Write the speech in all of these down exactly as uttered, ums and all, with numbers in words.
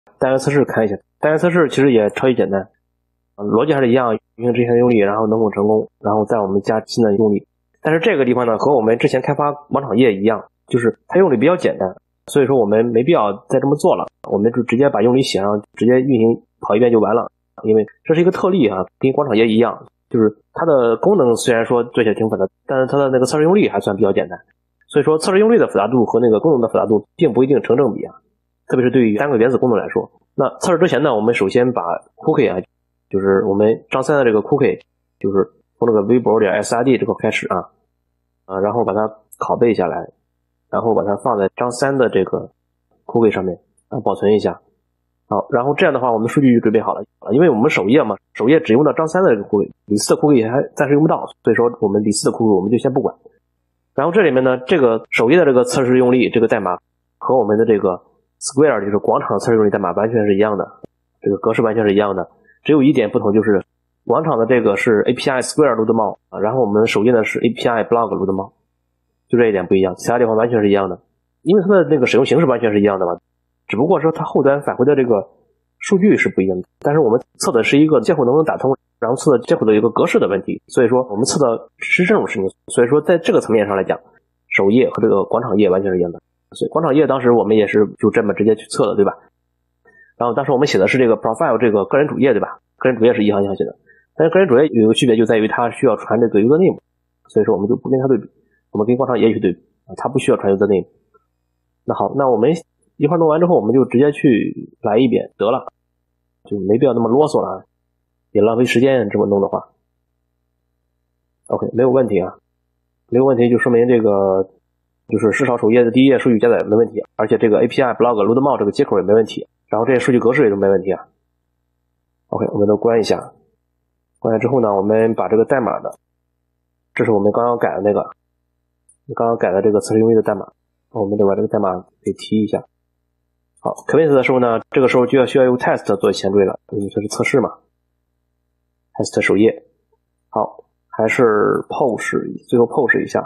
单元测试看一下。单元测试其实也超级简单，逻辑还是一样，运行之前的用力，然后能否成功，然后再我们加新的用力。但是这个地方呢，和我们之前开发广场页一样，就是它用力比较简单，所以说我们没必要再这么做了，我们就直接把用力写上，直接运行跑一遍就完了。因为这是一个特例啊，跟广场页一样，就是它的功能虽然说做起来挺复杂，但是它的那个测试用力还算比较简单。所以说测试用力的复杂度和那个功能的复杂度并不一定成正比啊，特别是对于单个原子功能来说。那测试之前呢，我们首先把 cookie 啊，就是我们张三的这个 cookie， 就是从这个 vbro 点 srd 这个开始啊，啊，然后把它拷贝下来，然后把它放在张三的这个 cookie 上面啊，保存一下。好，然后这样的话我们数据就准备好了，因为我们首页嘛，首页只用到张三的这个 cookie， 李四的 cookie 还暂时用不到，所以说我们李四的 cookie 我们就先不管。然后这里面呢，这个首页的这个测试用力这个代码和我们的这个 square 就是广场测试用力代码完全是一样的，这个格式完全是一样的，只有一点不同，就是广场的这个是 A P I square load mount 啊，然后我们首页呢是 A P I block load mount， 就这一点不一样，其他地方完全是一样的，因为它的那个使用形式完全是一样的嘛，只不过说它后端返回的这个数据是不一样的，但是我们测的是一个接口能不能打通，然后测的接口的一个格式的问题，所以说我们测的是这种事情，所以说在这个层面上来讲，首页和这个广场页完全是一样的。所以广场页当时我们也是就这么直接去测的，对吧？然后当时我们写的是这个 profile 这个个人主页，对吧？个人主页是一行一行写的，但是个人主页有一个区别就在于它需要传这个 user name， 所以说我们就不跟它对比，我们跟广场页去对比，它不需要传 user name。那好，那我们一块弄完之后，我们就直接去来一遍得了，就没必要那么啰嗦了，也浪费时间这么弄的话。OK， 没有问题啊，没有问题就说明这个就是市场首页的第一页数据加载没问题，而且这个 A P I block load mount 这个接口也没问题，然后这些数据格式也都没问题啊。OK， 我们都关一下，关下之后呢，我们把这个代码的，这是我们刚刚改的那个，刚刚改的这个测试用力的代码，我们得把这个代码给提一下。好 ，commit 的时候呢，这个时候就要需要用 test 做前缀了，因为这是测试嘛。test 首页，好，还是 push， 最后 push 一下。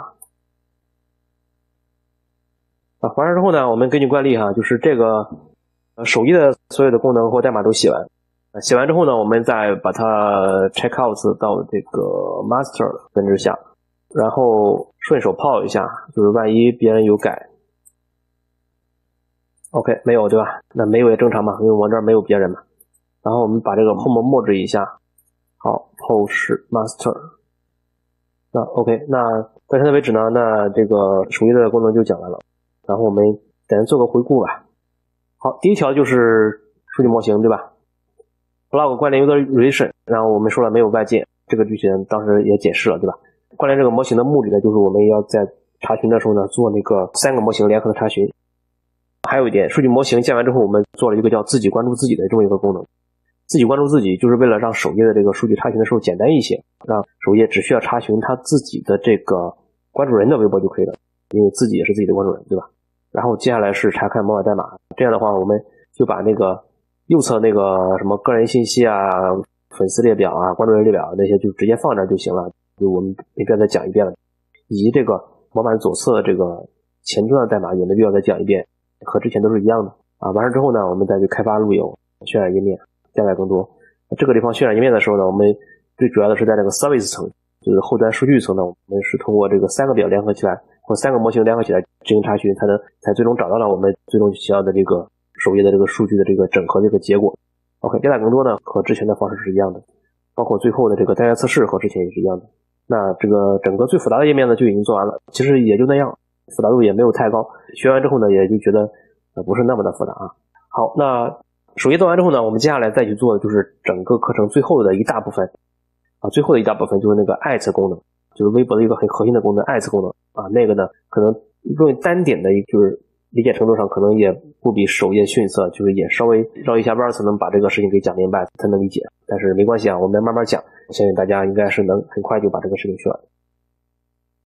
啊，完事之后呢，我们根据惯例哈，就是这个呃首页的所有的功能或代码都写完，呃、写完之后呢，我们再把它 check out 到这个 master 分支下，然后顺手泡一下，就是万一别人有改。OK， 没有对吧？那没有也正常嘛，因为我这儿没有别人嘛。然后我们把这个 home merge 一下，好 push master。那 OK， 那到现在为止呢，那这个首页的功能就讲完了。然后我们简单做个回顾吧。好，第一条就是数据模型，对吧 ？block 关联 user relation， 然后我们说了没有外界，这个具体当时也解释了，对吧？关联这个模型的目的呢，就是我们要在查询的时候呢，做那个三个模型联合的查询。还有一点，数据模型建完之后，我们做了一个叫自己关注自己的这么一个功能。自己关注自己，就是为了让首页的这个数据查询的时候简单一些，让首页只需要查询他自己的这个关注人的微博就可以了，因为自己也是自己的关注人，对吧？然后接下来是查看模板代码，这样的话我们就把那个右侧那个什么个人信息啊、粉丝列表啊、关注人列表那些就直接放这儿就行了，就我们没必要再讲一遍了。以及这个模板左侧的这个前端的代码也没必要再讲一遍，和之前都是一样的啊。完事之后呢，我们再去开发路由、渲染页面，加载更多。这个地方渲染页面的时候呢，我们最主要的是在这个 service 层，就是后端数据层呢，我们是通过这个三个表联合起来，或三个模型联合起来进行查询，才能才最终找到了我们最终需要的这个首页的这个数据的这个整合这个结果。OK， 加载更多呢和之前的方式是一样的，包括最后的这个单元测试和之前也是一样的。那这个整个最复杂的页面呢就已经做完了，其实也就那样，复杂度也没有太高。学完之后呢，也就觉得呃不是那么的复杂啊。好，那首页做完之后呢，我们接下来再去做的就是整个课程最后的一大部分啊，最后的一大部分就是那个 at 功能，就是微博的一个很核心的功能 at 功能啊，那个呢可能用单点的就是理解程度上可能也不比首页逊色，就是也稍微绕一下弯才能把这个事情给讲明白才能理解，但是没关系啊，我们慢慢讲，我相信大家应该是能很快就把这个事情学完。